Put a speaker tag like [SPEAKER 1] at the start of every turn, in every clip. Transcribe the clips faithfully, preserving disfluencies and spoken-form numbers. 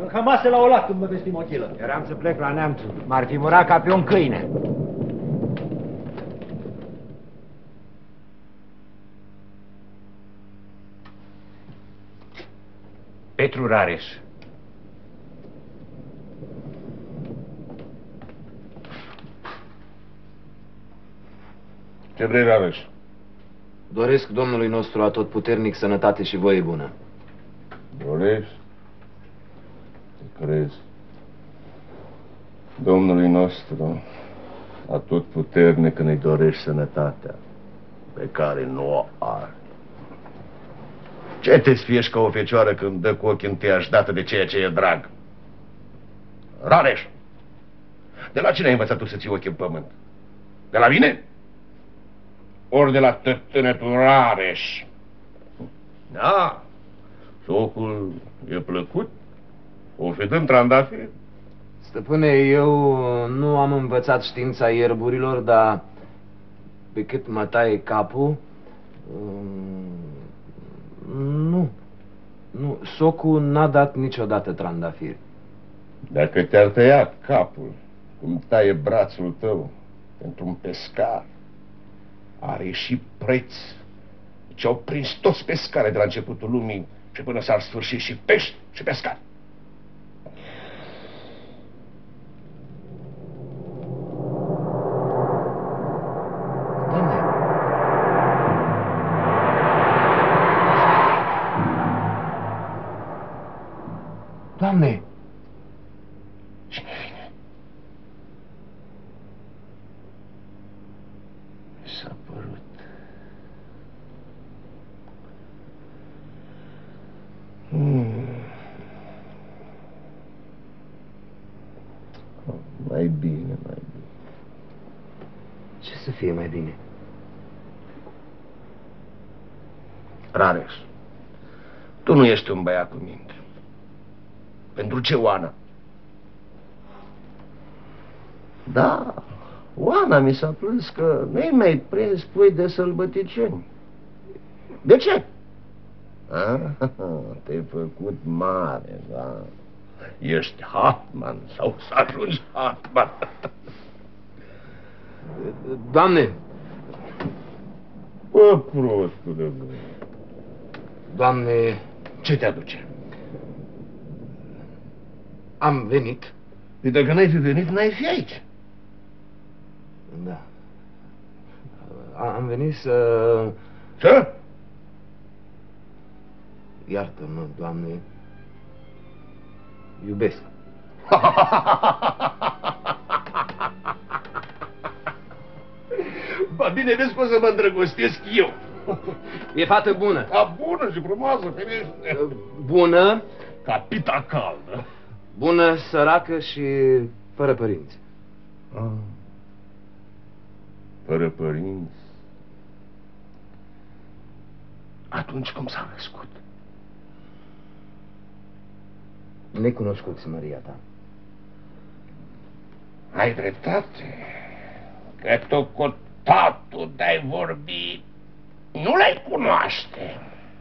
[SPEAKER 1] Încămase la olat când mă vezi mochilă.
[SPEAKER 2] Eram să plec la neamțul. M-ar fi murat ca pe un câine. Petru Rareș.
[SPEAKER 3] Ce vrei, Rareș?
[SPEAKER 4] Doresc Domnului nostru atotputernic sănătate și voie bună.
[SPEAKER 3] Dorești? Te crezi? Domnului nostru atotputernic când îi dorești sănătatea pe care nu o are. Ce te sfiești ca o fecioară când dă cu ochii întâi dată de ceea ce e drag? Rareș! De la cine ai învățat tu să ții ochii în pământ? De la mine? Ori de la tătânetul Rareș? Da, socul e plăcut, o fi dând trandafir.
[SPEAKER 4] Stăpâne, eu nu am învățat știința ierburilor, dar pe cât mă taie capul, nu, nu, socul n-a dat niciodată trandafiri.
[SPEAKER 3] Dacă te-ar tăia capul, cum taie brațul tău pentru un pescar, are și preț. Ce au prins toți pescare de la începutul lumii și până s-ar sfârși și pești și pescari.
[SPEAKER 4] Doamne!
[SPEAKER 3] Cine vine? Mi s-a părut. Hmm. Oh, mai bine, mai bine.
[SPEAKER 4] Ce să fie mai bine?
[SPEAKER 3] Rareș, tu nu ești un băiat cu minte. Pentru ce Oana? Da, Oana mi s-a plâns că nu-i mai prins pui de sălbăticiuni. De ce? Ah, te-ai făcut mare, da. Ești hatman sau să ajungi hatman.
[SPEAKER 4] Doamne!
[SPEAKER 3] Bă, prostule, bă.
[SPEAKER 4] Doamne,
[SPEAKER 3] Ce te aduce?
[SPEAKER 4] am venit.
[SPEAKER 3] Păi dacă n-ai fi venit, n-ai fi aici.
[SPEAKER 4] Da. Am venit să...
[SPEAKER 3] Ce?
[SPEAKER 4] Iartă-mă, Doamne. Iubesc.
[SPEAKER 3] Ba bine, vezi cum să mă îndrăgostesc eu.
[SPEAKER 4] E fată bună.
[SPEAKER 3] A, bună și frumoasă, ferește.
[SPEAKER 4] Bună.
[SPEAKER 3] Ca pita caldă.
[SPEAKER 4] Bună, săracă și fără părinți.
[SPEAKER 3] Ah. Fără părinți. Atunci cum s-a născut?
[SPEAKER 4] Necunoscuți, Maria ta.
[SPEAKER 3] Ai dreptate. Că tu cu totul de-ai vorbi, nu le-ai cunoaște.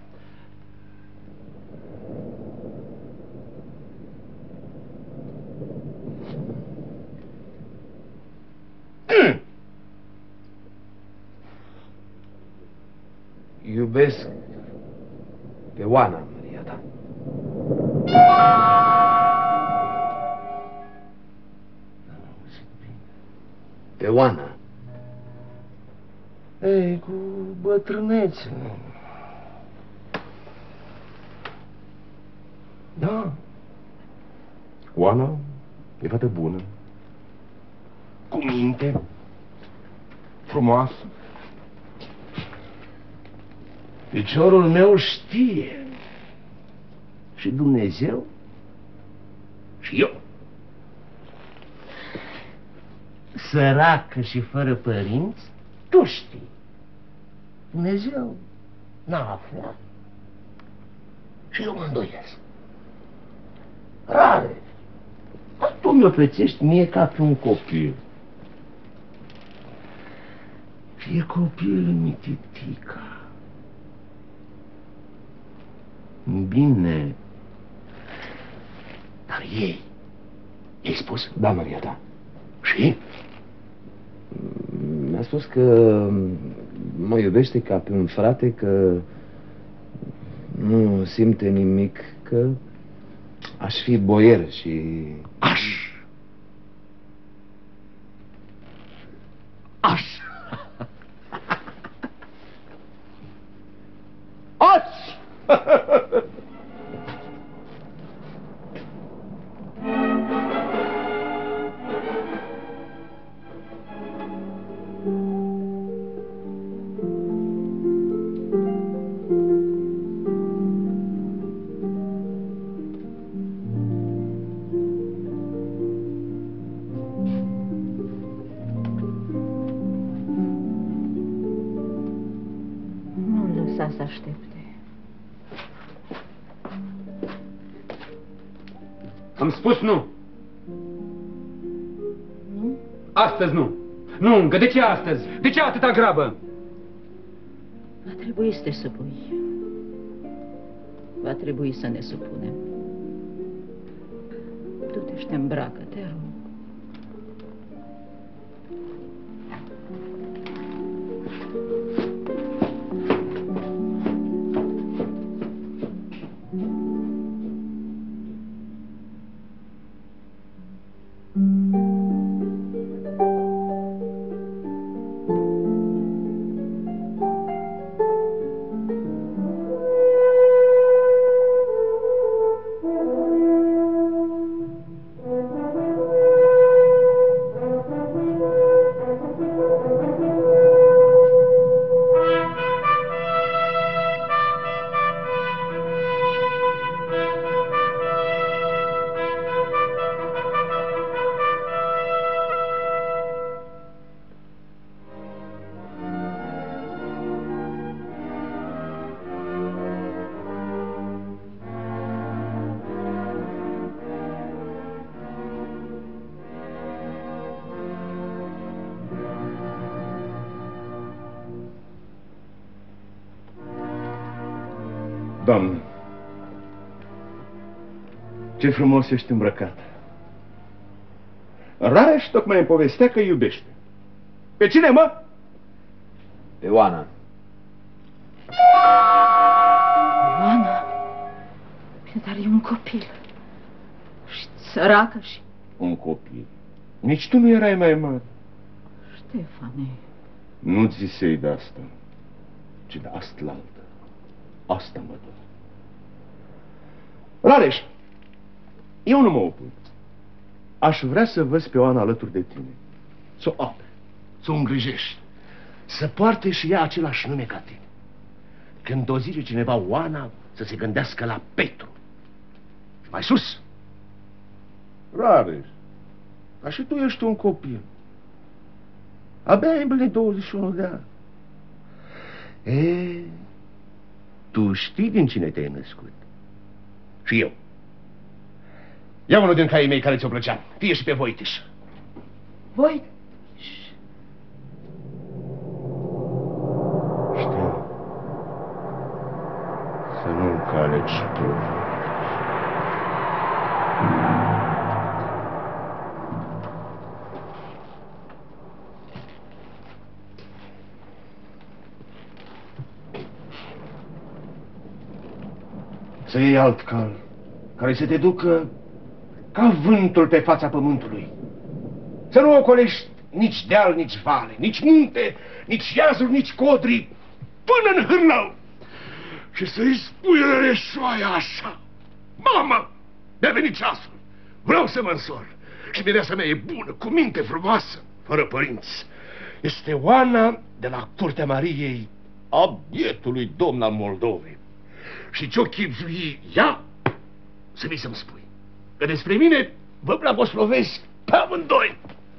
[SPEAKER 3] Mm.
[SPEAKER 4] Iubesc pe Oana, Maria ta. Pe Oana.
[SPEAKER 3] Ei, cu bătrânețe. Da. Oana e fată bună. Cu minte. Frumoasă. Piciorul meu știe. Și Dumnezeu. Și eu. Săracă și fără părinți, tu știi. Dumnezeu n-a aflat. Și eu mă îndoiesc. Rare. Dar tu mi-o prețești mie ca pe un copil. Și e copil mititica. Bine. Dar Mariei. I-ai spus?
[SPEAKER 4] Da, Maria ta.
[SPEAKER 3] Și?
[SPEAKER 4] Mi-a spus că mă iubește ca pe un frate, că nu simte nimic, că aș fi boier și...
[SPEAKER 3] Aș! Aș! Aș!
[SPEAKER 5] Nu-l lăsa să aștepte.
[SPEAKER 6] Am spus nu.
[SPEAKER 5] Nu?
[SPEAKER 6] Astăzi nu. Nu încă. De ce astăzi? De ce atâta grabă?
[SPEAKER 5] Va trebui să te supui. Va trebui să ne supunem. Du-te și te îmbracă, te rog.
[SPEAKER 3] Doamnă, ce frumos ești îmbrăcat. Rareș tocmai îmi povestea că iubește. Pe cine, mă?
[SPEAKER 4] Pe Oana.
[SPEAKER 5] Oana, dar e un copil. Și săracă și...
[SPEAKER 3] Un copil. Nici tu nu erai mai mare.
[SPEAKER 5] Ștefane...
[SPEAKER 3] Nu-ți zisei de asta, ci de astlaltă. Asta mă dă. Rareș, eu nu mă opun. Aș vrea să văd pe Oana alături de tine. Să o apere, să o îngrijești, să poarte și ea același nume ca tine. Când o zice cineva Oana, să se gândească la Petru. Și mai sus, Rareș, ca și tu ești un copil. Abia ai împlinit douăzeci și unu de ani. E, tu știi din cine te-ai născut. Și eu. Ia unul din caii mei care ți-o plăcea. Fie și pe Voitiș.
[SPEAKER 5] Voi?
[SPEAKER 3] Știu. Să nu încaleci tu. Să iei alt cal, care să te ducă ca vântul pe fața pământului. Să nu ocolești nici deal, nici vale, nici munte, nici iazuri, nici codri, până în hârnău. Și să-i spui răreșoaia așa: mamă, mi-a venit ceasul, vreau să mă însor. Și mireasa mea e bună, cu minte frumoasă, fără părinți. Este Oana de la Curtea Mariei, a bietului domn al Moldovei. Și ce-o chipzui ea, să vii să-mi spui. Că despre mine vă blagoslovesc pe amândoi.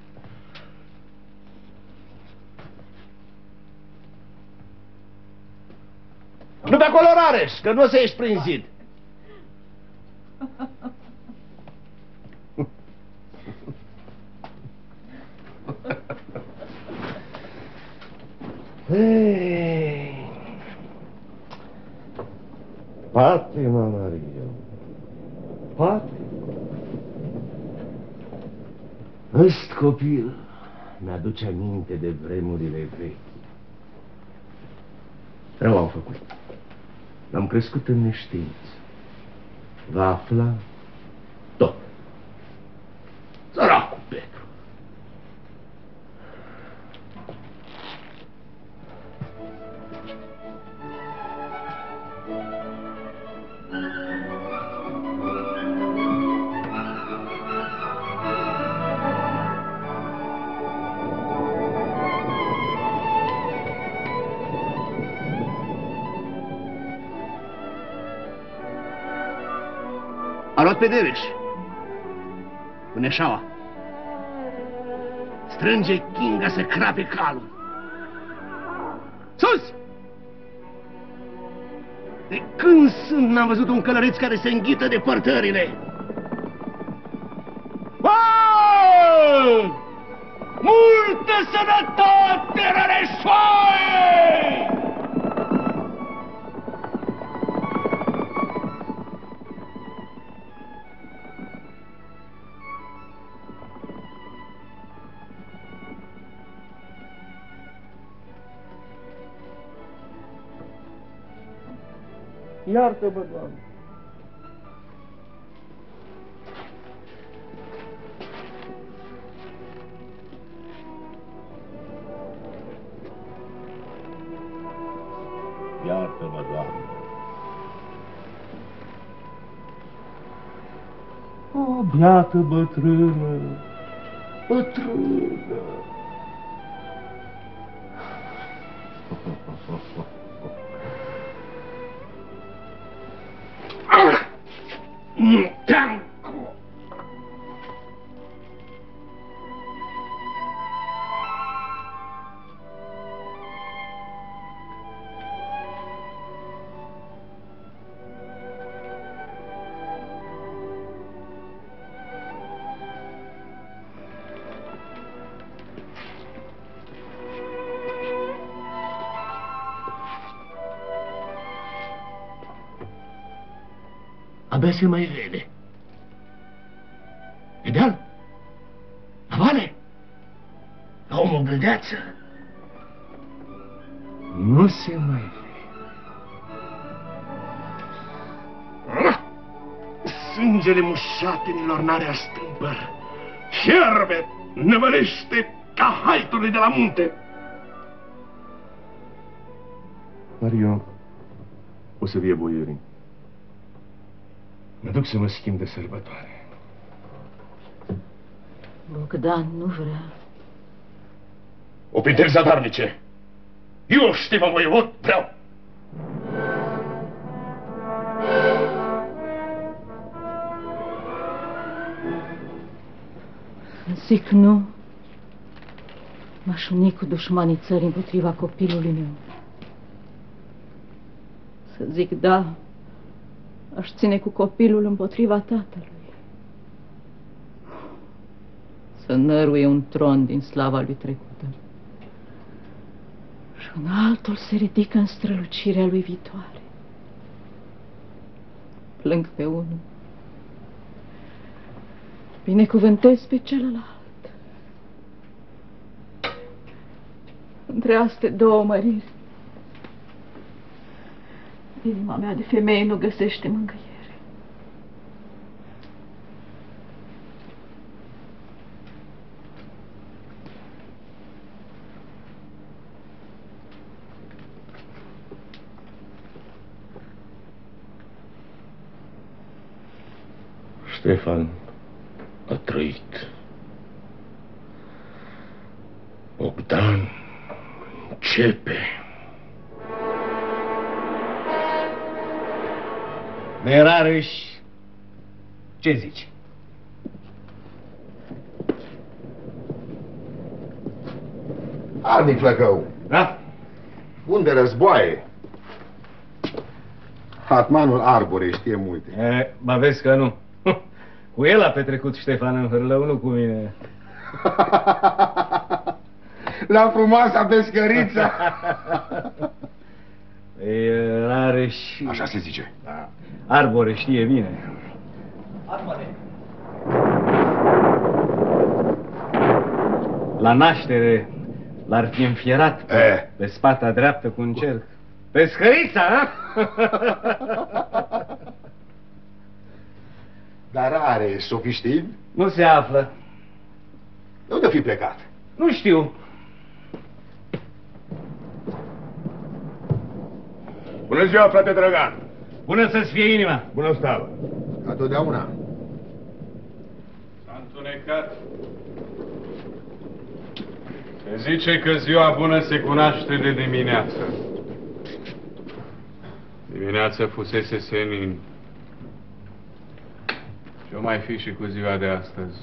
[SPEAKER 3] Nu pe acolo, Rareș, că nu o să ieși prin zid. Hey. Patima, Maria. Patima. Ăst copil mi-aduce aminte de vremurile vechi. Rău am făcut. L-am crescut în neștiință. Va afla tot. Săracul Petru.
[SPEAKER 7] A luat pe Dereș, cu Neșaua. Strânge Chinga să crape calul. Sus! De când sunt n-am văzut un călăreț care se înghită de părtările. Bun! Multă sănătate, Răreșoaie!
[SPEAKER 3] Iartă-mă, Doamne! Iartă-mă, Doamne! O, biată bătrână, bătrână! Abia se mai vede. E de-al? La vale? La o măgădeață? Nu se mai vede. Sângele mușatenilor n-are astâmpăr. Fierbe, năvălește ca haiturile de la munte. Dar eu o să vie boierii. Mă duc să mă schimb de sărbătoare.
[SPEAKER 5] Bogdan nu vrea.
[SPEAKER 3] Opinteri zadarnice! Eu, Ștefan Voievod, vreau!
[SPEAKER 5] Zic nu. M-aș uni cu dușmanii țării împotriva copilului meu. Să zic da, aș ține cu copilul împotriva tatălui. Să năruie un tron din slava lui trecută. Și un altul se ridică în strălucirea lui viitoare. Plâng pe unul, binecuvântez pe celălalt. Între astea două măriri, inima mea de femeie nu găsește mângâiere.
[SPEAKER 3] Ștefan a trăit. Bogdan începe.
[SPEAKER 2] Merarăș, ce zici?
[SPEAKER 8] Arnic Flăcău,
[SPEAKER 2] Da?
[SPEAKER 8] unde războaie? Hatmanul Arbore știe multe.
[SPEAKER 2] E, mă vezi că nu. Cu el a petrecut Ștefan în Hârlău, nu cu mine.
[SPEAKER 8] La frumoasa pescăriță.
[SPEAKER 2] E, Rareș...
[SPEAKER 8] Așa se zice.
[SPEAKER 2] Da. Arbore știe bine.
[SPEAKER 1] Arbore.
[SPEAKER 2] La naștere l-ar fi înfierat pe,
[SPEAKER 8] Eh.
[SPEAKER 2] pe spata dreaptă cu un cerc. Pe scărița, a?
[SPEAKER 8] Dar are sofiștin?
[SPEAKER 2] Nu se află.
[SPEAKER 8] De unde fi plecat?
[SPEAKER 2] Nu știu.
[SPEAKER 8] Bună ziua, frate Drăgan!
[SPEAKER 2] Bună să-ți fie inima.
[SPEAKER 8] Bună stavă! Ca totdeauna.
[SPEAKER 9] S-a întunecat. Se zice că ziua bună se cunoaște de dimineață. Dimineața fusese senin. Ce-o mai fi și cu ziua de astăzi?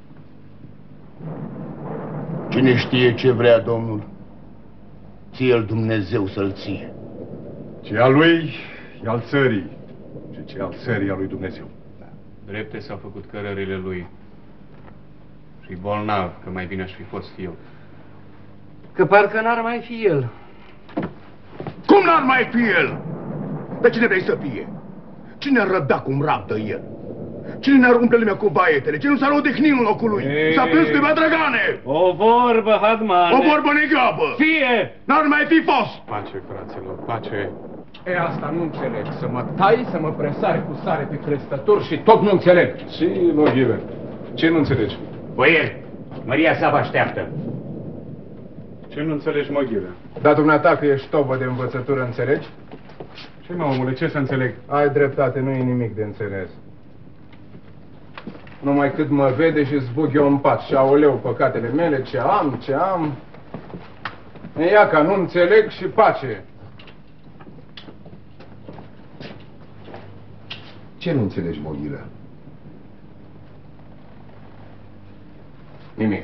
[SPEAKER 7] Cine știe ce vrea Domnul, ție-l Dumnezeu să-l ție.
[SPEAKER 8] Ce al lui e al țării și ce al țării al lui Dumnezeu.
[SPEAKER 9] Drepte s-au făcut cărările lui. Și bolnav, că mai bine aș fi fost eu.
[SPEAKER 4] Că parcă n-ar mai fi el.
[SPEAKER 7] Cum n-ar mai fi el? Pe cine vrei să fie? Cine ar răbda cum rabdă el? Cine ne-ar umple lumea cu baietele? Cine nu s-ar odihni în locul lui?
[SPEAKER 2] Ei.
[SPEAKER 7] S-a plâns de Drăgane!
[SPEAKER 2] O vorbă, Hadman.
[SPEAKER 7] O vorbă negrabă!
[SPEAKER 2] Fie!
[SPEAKER 7] N-ar mai fi fost!
[SPEAKER 9] Pace, fraților, pace.
[SPEAKER 6] E, asta nu înțeleg. Să mă tai, să mă presare cu sare pe crestător și tot nu înțeleg.
[SPEAKER 9] Și, Moghive, ce nu înțelegi?
[SPEAKER 6] Boier, Maria sa vă așteaptă.
[SPEAKER 9] Ce nu înțelegi, Moghive?
[SPEAKER 10] Dar dumneata că ești tobă de învățătură, înțelegi?
[SPEAKER 9] Ce, mă, omule, ce să înțeleg?
[SPEAKER 10] Ai dreptate, nu e nimic de înțeles. Numai cât mă vede și zbug eu în pat și aoleu păcatele mele, ce am, ce am. E ia ca nu înțeleg și pace.
[SPEAKER 8] Ce nu înțelegi, Moghilă?
[SPEAKER 10] Nimic.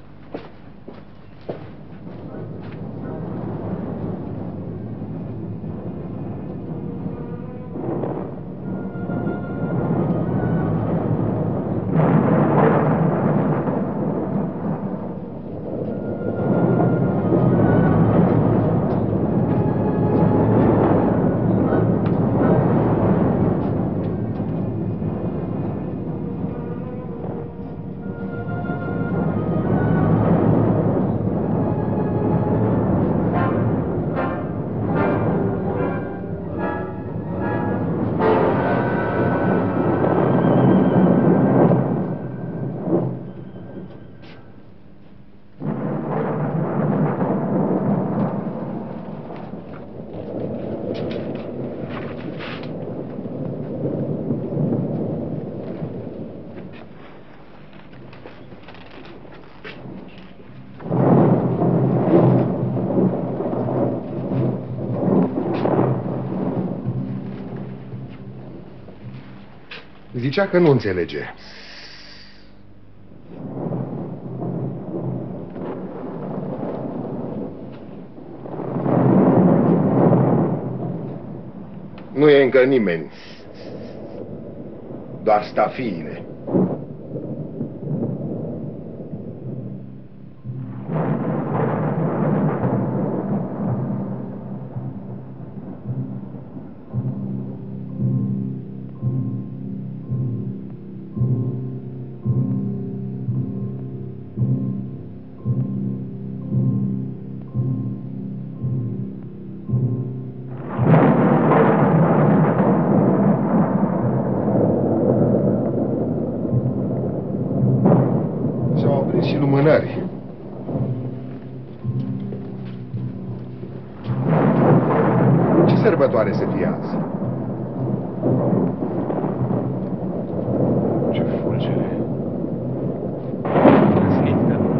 [SPEAKER 8] Zicea că nu înțelege. Nu e încă nimeni. Doar stafiile. Și lumânări. Ce sărbătoare să fie azi?
[SPEAKER 9] Ce fulgere.
[SPEAKER 2] Răsnit ca lumea.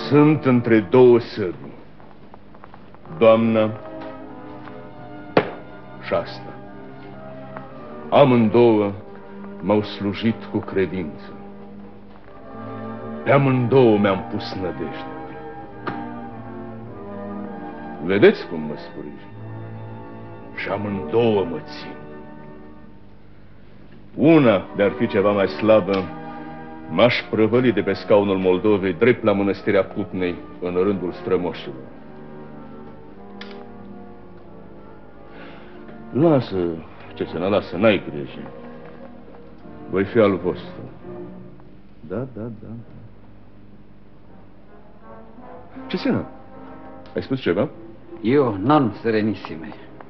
[SPEAKER 3] Sunt între două săbi, doamna și asta. Amândouă m-au slujit cu credință. Pe amândouă mi-am pus nădejde. Vedeți cum mă sprijin? Și amândouă mă țin. Una de-ar fi ceva mai slabă, m-aș prăvăli de pe scaunul Moldovei drept la mănăstirea Cutnei în rândul strămoșilor. Lasă ce să ne lasă, n-ai grijă. Voi fi al vostru. Da, da, da. Ce sena? Ai spus ceva?
[SPEAKER 11] Io non serenissime.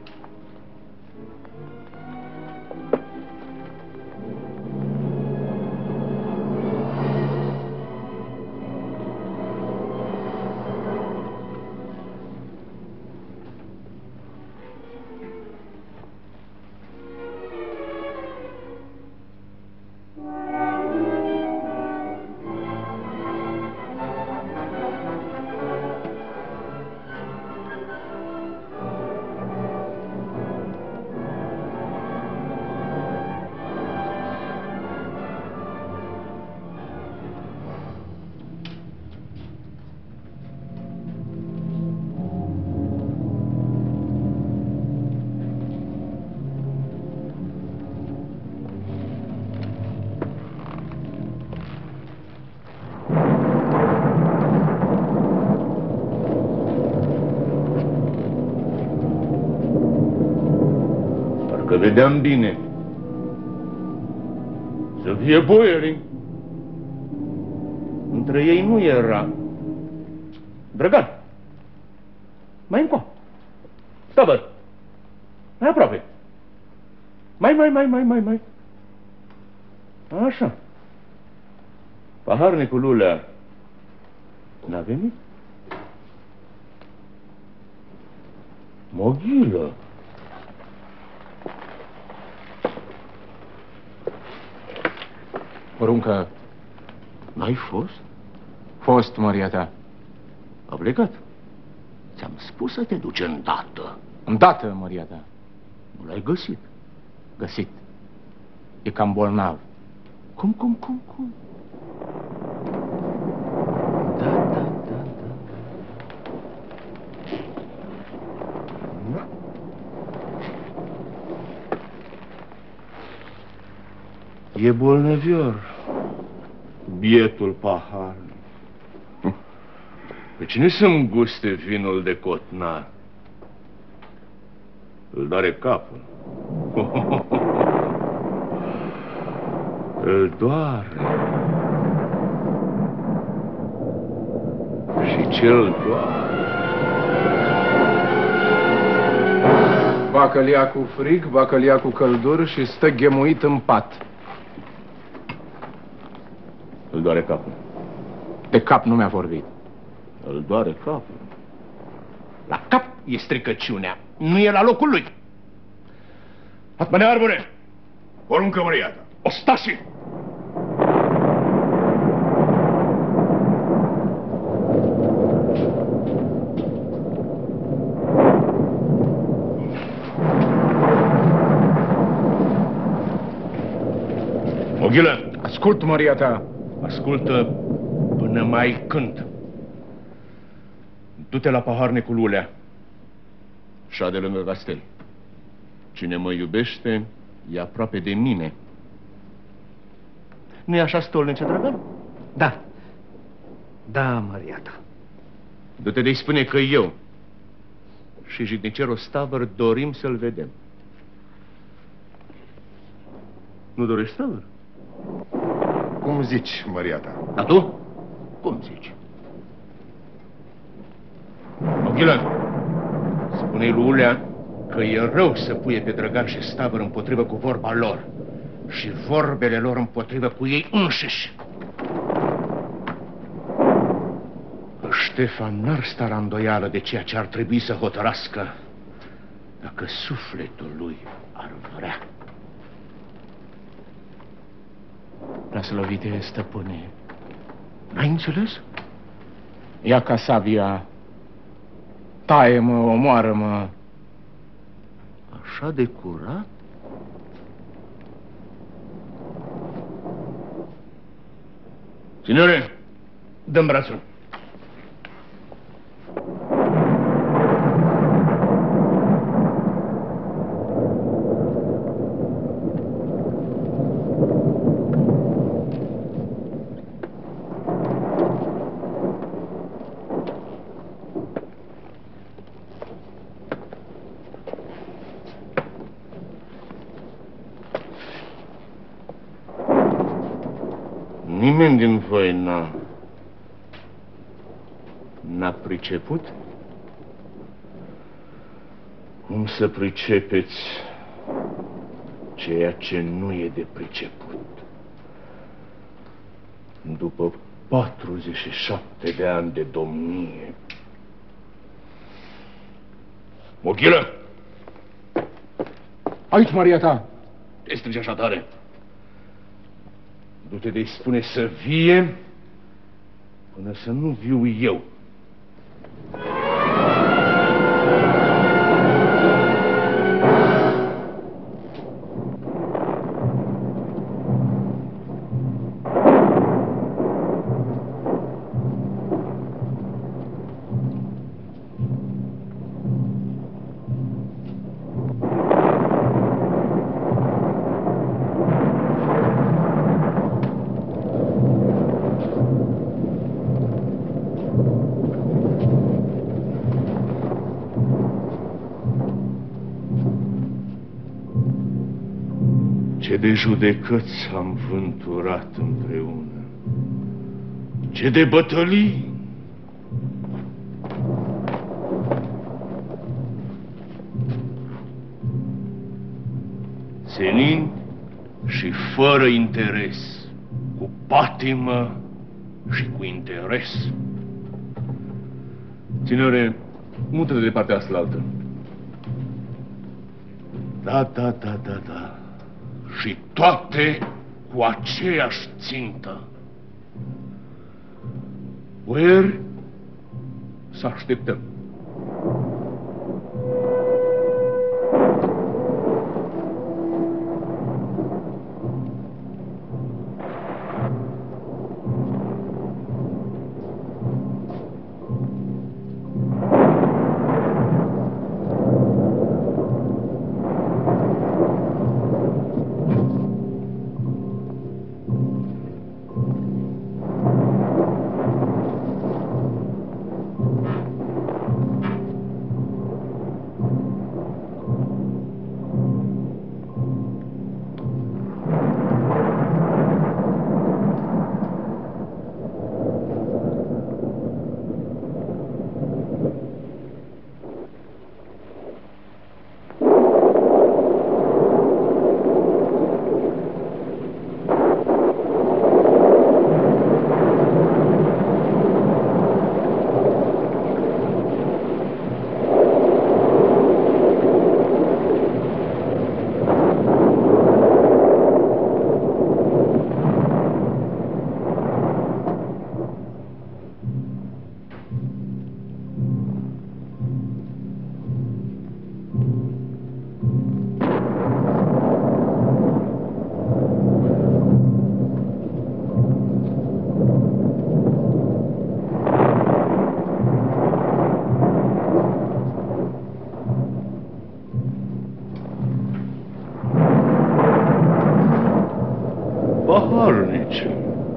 [SPEAKER 3] Că vedeam bine. Să fie boierii. Între ei nu era Drăgan. Mai încoa. Tabăr. Mai aproape. Mai, mai, mai, mai, mai, mai. Așa. Paharnicul Lulea n-a venit? Moghilă.
[SPEAKER 10] Poruncă.
[SPEAKER 3] N-ai fost?
[SPEAKER 10] Fost, măria ta.
[SPEAKER 3] A plecat. Ți-am spus să te duci îndată.
[SPEAKER 10] Îndată, măria ta.
[SPEAKER 3] Nu l-ai găsit.
[SPEAKER 10] Găsit. E cam bolnav.
[SPEAKER 3] Cum, cum, cum, cum? Da, da, da, da. E bolnăvior, bietul pahar. Pe cine să-mi guste vinul de cotnar? Îl doare capul. Îl doare. Și ce-l doare?
[SPEAKER 10] Bacă-l ia cu frig, bacă-l ia cu căldură și stă ghemuit în pat.
[SPEAKER 3] Îl doare capul.
[SPEAKER 10] De cap nu mi-a vorbit.
[SPEAKER 3] Îl doare capul. La cap e stricăciunea, nu e la locul lui. Atmane arbore!
[SPEAKER 7] Poruncă, măria ta.
[SPEAKER 3] Ostașii! Moghilă!
[SPEAKER 10] Ascult, măria ta.
[SPEAKER 3] Ascultă până mai cânt. Du-te la paharnicul Lulea. Șade lângă castel. Cine mă iubește e aproape de mine. Nu-i așa, stolnice, Drăgan?
[SPEAKER 11] Da. Da, măria ta.
[SPEAKER 3] Du-te de-i spune că eu și jignicerul Stavăr dorim să-l vedem. Nu dorești, Stavăr?
[SPEAKER 7] Cum zici, măria ta?
[SPEAKER 3] Dar tu? Cum zici? Moghilă, spune-i lui Ulea că e rău să puie pe Drăgan și Stavăr împotrivă cu vorba lor și vorbele lor împotrivă cu ei înșiși. Că Ștefan n-ar sta la îndoială de ceea ce ar trebui să hotărască dacă sufletul lui ar vrea.
[SPEAKER 11] Preaslăvite stăpâne.
[SPEAKER 3] N-ai înțeles?
[SPEAKER 10] Ia ca sabia, taie-mă, omoară-mă.
[SPEAKER 3] Așa de curat? Signore, dă-mi brațul. Nimeni din voi n-a... n-a priceput? Cum să pricepeți ceea ce nu e de priceput? După patruzeci și șapte de ani de domnie. Mochilă!
[SPEAKER 10] Aici, Maria ta!
[SPEAKER 3] Te strigi așa tare? Du-te de-i spune să vie până să nu viu eu. Ce de judecăți am vânturat împreună, ce de bătălii! Senin și fără interes, cu patimă și cu interes. Ținere, mută-te de partea asta la altă. Da, da, da, da, da. Și toate cu aceeași țintă. Ori să așteptăm. Paharnice.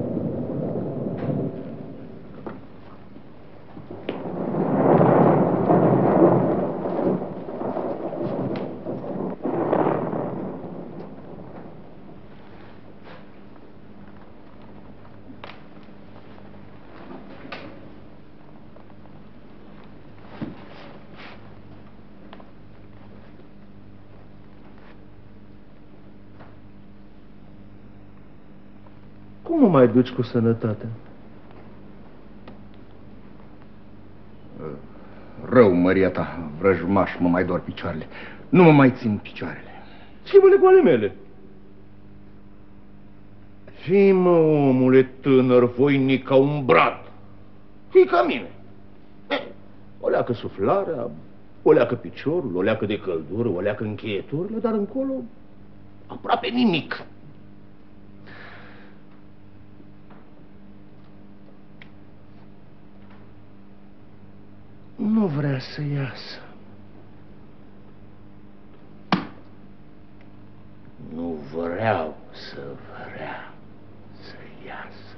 [SPEAKER 3] Cum o mai duci cu sănătatea?
[SPEAKER 7] Rău, măria ta, vrăjmaș, mă mai dor picioarele. Nu mă mai țin picioarele.
[SPEAKER 3] Schimbă-le cu ale mele. Fii, mă, omule tânăr, voinic ca un brad. Fii ca mine. O leacă suflarea, o leacă piciorul, o leacă de căldură, o leacă încheieturile, dar încolo aproape nimic. Nu vrea să iasă. Nu vreau să vrea să iasă.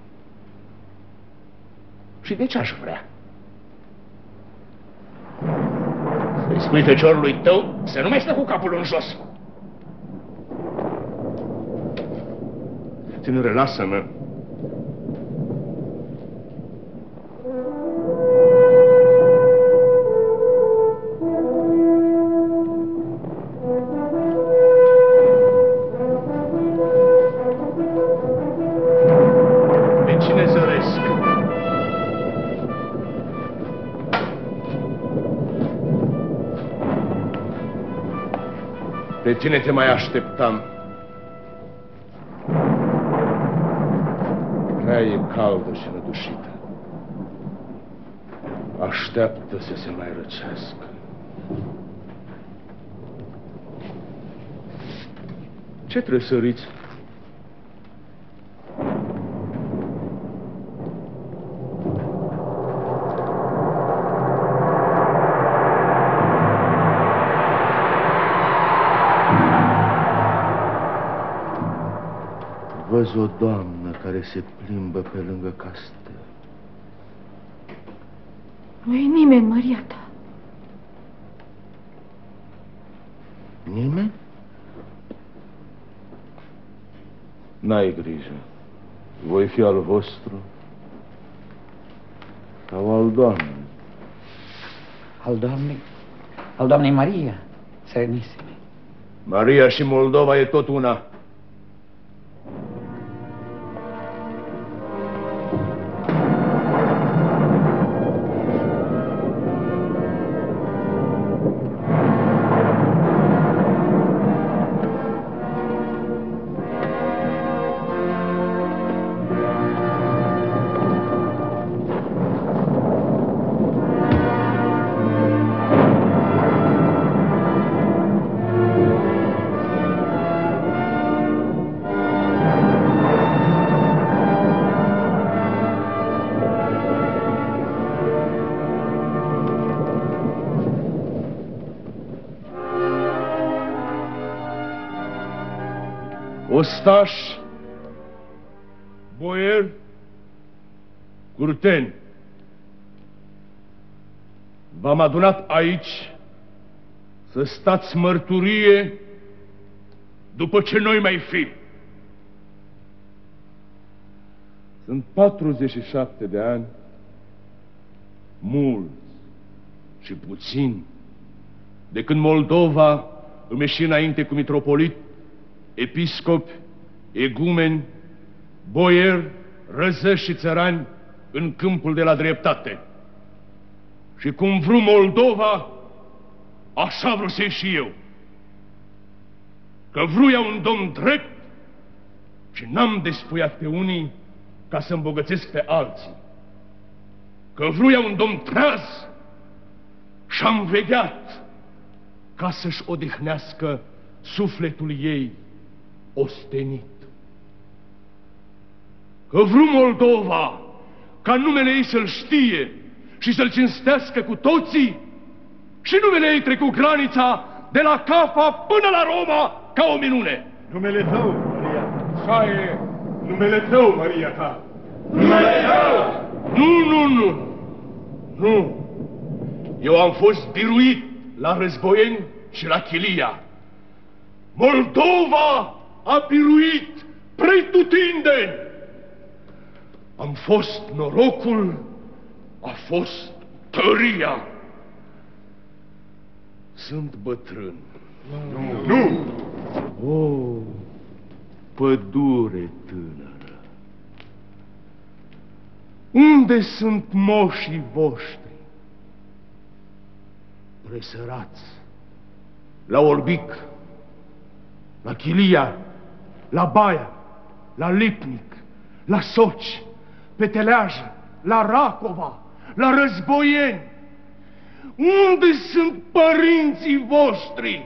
[SPEAKER 3] Și de ce aș vrea? Să-i spui feciorului tău să nu mai stă cu capul în jos.
[SPEAKER 8] Tinere, lasă-mă.
[SPEAKER 3] Pe cine zăresc? Pe tine te mai așteptam. Prea e caldă și nădușită. Așteaptă să se mai răcească. Ce trăsăriți? Văz o doamnă care se plimbă pe lângă castel.
[SPEAKER 5] Nu e nimeni, Maria ta.
[SPEAKER 3] Nimeni? N-ai grijă. Voi fi al vostru sau al doamnei?
[SPEAKER 11] Al doamnei, al doamnei Maria, Serenissime.
[SPEAKER 3] Maria și Moldova e tot una. Ostași, boieri, curteni, v-am adunat aici să stați mărturie după ce noi mai fim. Sunt patruzeci și șapte de ani, mulți și puțini, de când Moldova îmi ieși înainte cu mitropolit, episcopi, egumeni, boieri, răzăși și țărani în câmpul de la dreptate. Și cum vreau Moldova, așa vreau să și eu. Că vruia un domn drept și n-am despuiat pe unii ca să îmbogățesc pe alții. Că vruia un domn treaz și-am vegheat ca să-și odihnească sufletul ei ostenit. Că vreau Moldova ca numele ei să-l știe și să-l cinstească cu toții și numele ei trecu granița de la Cafa până la Roma ca o minune.
[SPEAKER 8] Numele tău, Maria. Așa e. Numele tău, Maria ta.
[SPEAKER 3] Numele tău! Nu, nu, nu. Nu. Eu am fost biruit la Războieni și la Chilia. Moldova a biruit pretutindeni. Am fost norocul, a fost tăria. Sunt bătrân.
[SPEAKER 8] Nu! Nu!
[SPEAKER 3] O, pădure tânără. Unde sunt moșii voștri? Presărați la Olbic, la Chilia, la Baia, la Lipnic, la Soci, pe Teleajă, la Racova, la Războieni
[SPEAKER 7] Unde sunt părinții voștri?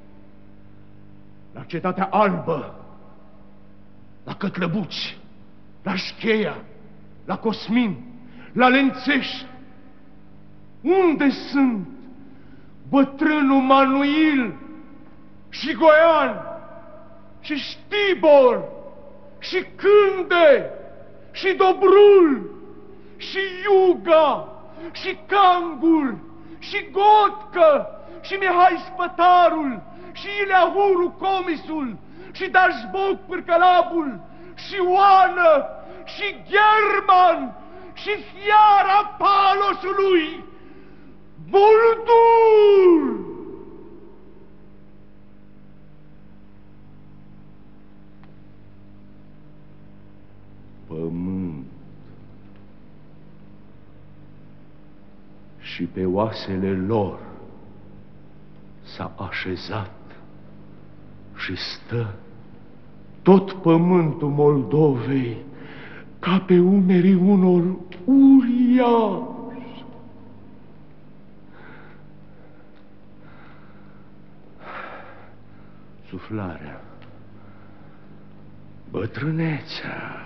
[SPEAKER 7] La Cetatea Albă, la Cătlăbuci, la Șcheia, la Cosmin, la Lențeș. Unde sunt bătrânul Manuil și Goian și Știbor și Cânde și Dobrul și Iuga și Cangur și Gotcă și Mihai Spătarul și Ilea Huru Comisul și Dașboc Pârcălabul și Oană și German și Fiara Palosului, Boldur! Pământ. Și pe oasele lor s-a așezat și stă tot pământul Moldovei ca pe umerii unor uriași. Suflarea, bătrânețea,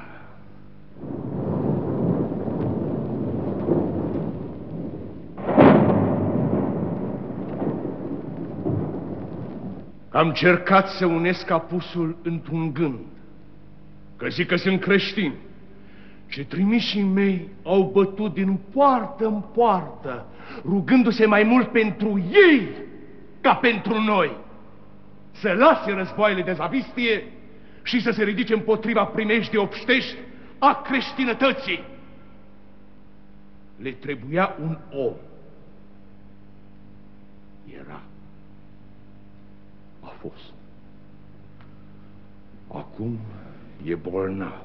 [SPEAKER 7] am cercat să unesc apusul într-un gând, că zic că sunt creștini, și trimișii mei au bătut din poartă în poartă, rugându-se mai mult pentru ei ca pentru noi, să lase războaiele de zavistie și să se ridice împotriva primejdii obștești a creștinătății. Le trebuia un om. Era. A fost. Acum e bolnav.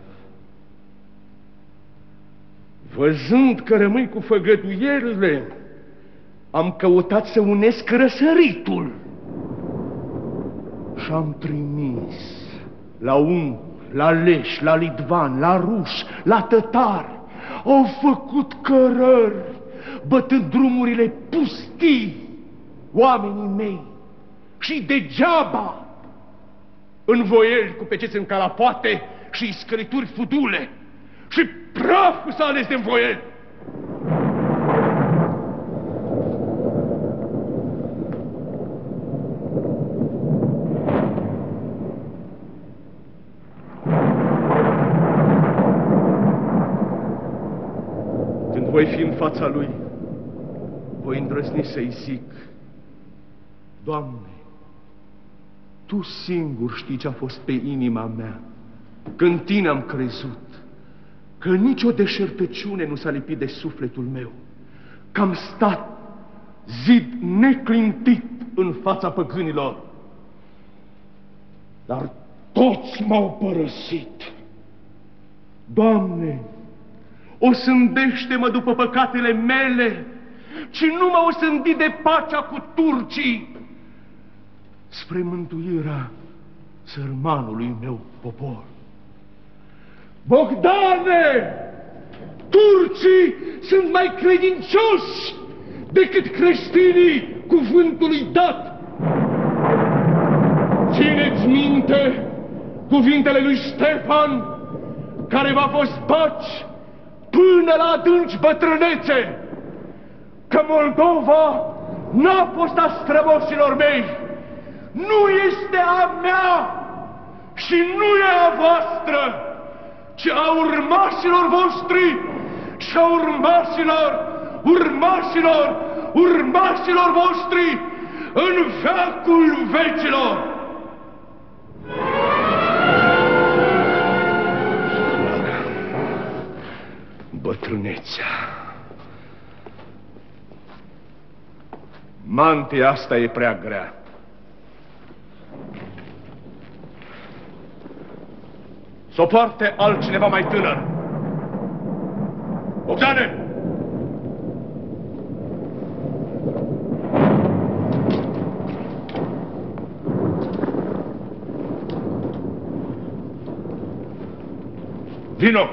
[SPEAKER 7] Văzând că rămâi cu făgăduierile, am căutat să unesc răsăritul și am trimis la unguri, la leși, la lidvan, la ruși, la tătari. Au făcut cărări, bătând drumurile pustii, oamenii mei, și degeaba învoieli cu peceți în calapoate și scrituri fudule, și praful s-a ales de învoieli. Când voi fi în fața lui, voi îndrăzni să-i zic: Doamne, Tu singur știi ce a fost pe inima mea, că în Tine am crezut, că nicio deșertăciune nu s-a lipit de sufletul meu, că am stat zid neclintit în fața păgânilor, dar toți m-au părăsit. Doamne, osândește-mă după păcatele mele, ci nu m-au osândit de pacea cu turcii, spre mântuirea sărmanului meu popor. Bogdane, turcii sunt mai credincioși decât creștinii cuvântului dat. Țineți minte cuvintele lui Ștefan, care v-a fost baci până la adânci bătrânețe, că Moldova n-a fost a strămoșilor mei, nu este a mea și nu e a voastră, ci a urmașilor voștri și a urmașilor, urmașilor, urmașilor voștri în veacul vecilor. Bătrânețea. Mantia asta e prea grea. S-o poarte altcineva mai tânăr. Bogdane! Vino!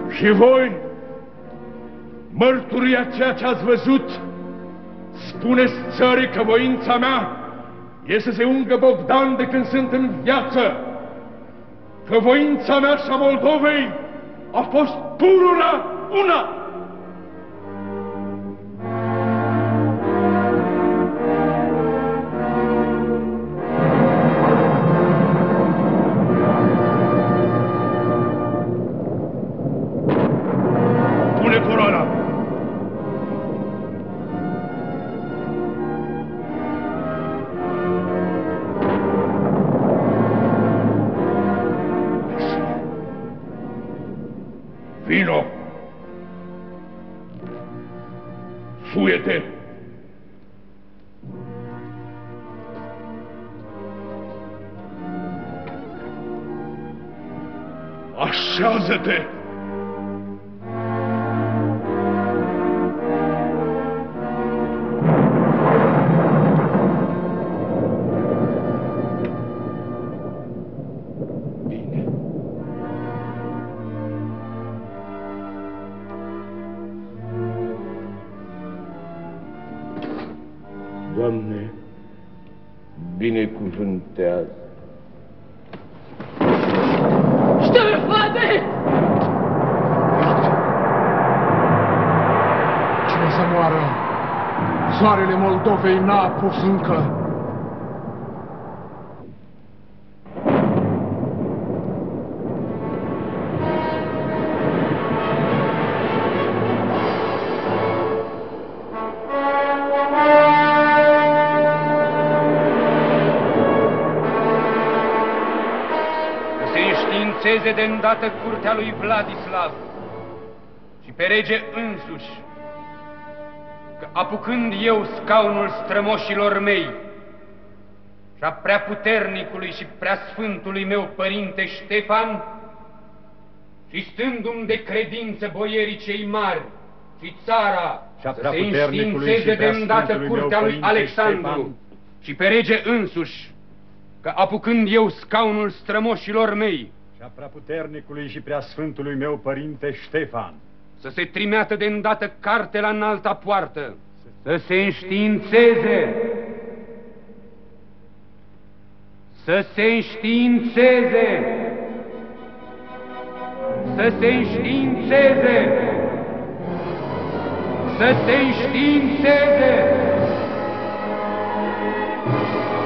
[SPEAKER 7] Și voi, mărturia ceea ce ați văzut, spuneți țării că voința mea e să se ungă Bogdan de când sunt în viață, că voința mea și a Moldovei a fost pururea una. Pune coroana! Vino! Suie-te! Așează-te! Doamne, binecuvântează.
[SPEAKER 5] Ștefane!
[SPEAKER 10] Cine să moară? Soarele Moldovei n-a apus încă.
[SPEAKER 6] De îndată curtea lui Vladislav și pe rege însuși, că apucând eu scaunul strămoșilor mei și a preaputernicului și preasfântului meu părinte Ștefan, și stându-mi de credință boierii cei mari și țara să se înștiințeze de îndată curtea lui Alexandru și pe rege însuși, că apucând eu scaunul strămoșilor mei
[SPEAKER 12] și a preaputernicului și preasfântului meu părinte Ștefan,
[SPEAKER 6] să se trimeată de îndată carte la înalta poartă, să se înștiințeze, să se înștiințeze, să se înștiințeze, să se înștiințeze,